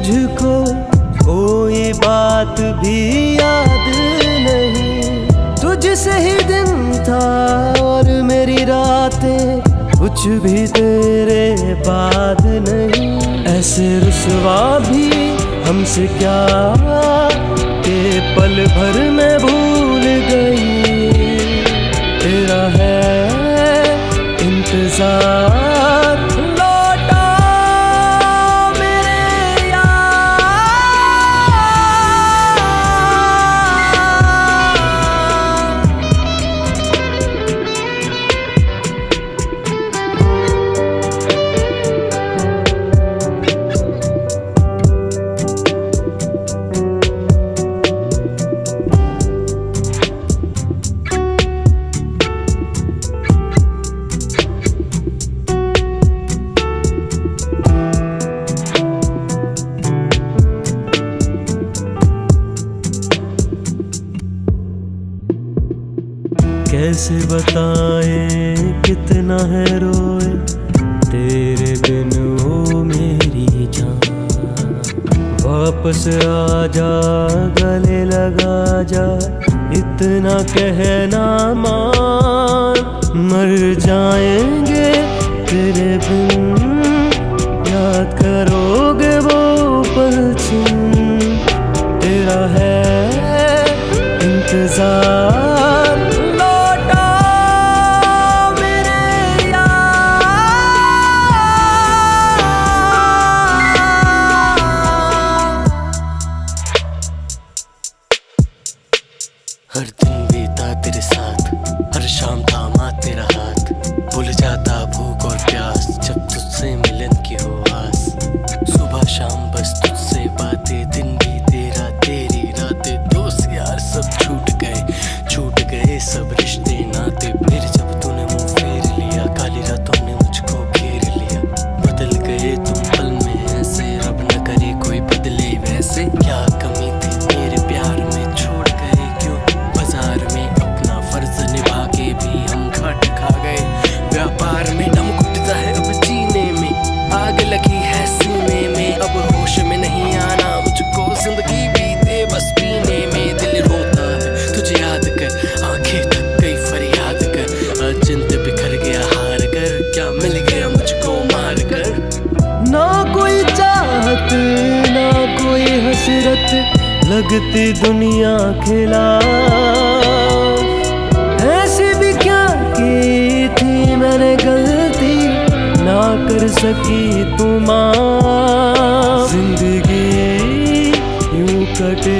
तुझको कोई बात भी याद नहीं। तुझसे ही दिन था और मेरी रातें कुछ भी तेरे बाद नहीं। ऐसे रुसवा भी हमसे क्या के पल भर में भूल गई। तेरा है इंतजार, लौटा मेरे यार। कैसे बताएं कितना है रोए तेरे बिन हो मेरी जान। वापस आ जा गले लगा जा, इतना कहना मान। मर जाएंगे तेरे बिन, याद करोगे वो पल छिन। तेरा है इंतजार, हर दिन बीता तेरे साथ, हर शाम थामा तेरा हाथ। भूल जाता भूख और प्यास जब तुझसे मिलन की हो आस। सुबह शाम बस तुझसे बातें, दिन भी तेरा तेरी रातें। दोस्त यार सब छूट गए सब रिश्ते नाते। फिर जब तूने मुंह फेर लिया, काली रातों ने मुझको घेर लिया। बदल गए तुम पल में ऐसे, रब न करे कोई बदले वैसे। क्या कमी थी मेरे प्यार में, छोड़ गए क्यों बाजार में। अपना फर्ज निभा के भी हम घाट खा गए। व्यापार में दम घुटता है अब जीने में, आग लगी है सीने में। अब होश में नहीं आना मुझको, जिंदगी बीते बस पीने में। दिल रोता है तुझे याद कर, आंखें थक गई फरियाद कर। अचिंत बिखर गया हार कर, क्या मिल गया मुझको मार कर। ना कोई चाहत ना कोई हसरत, लगती दुनिया खिलाफ। ऐसी भी क्या की थी मैंने गलती, ना कर सकी तू माफ। जिंदगी यूं कटे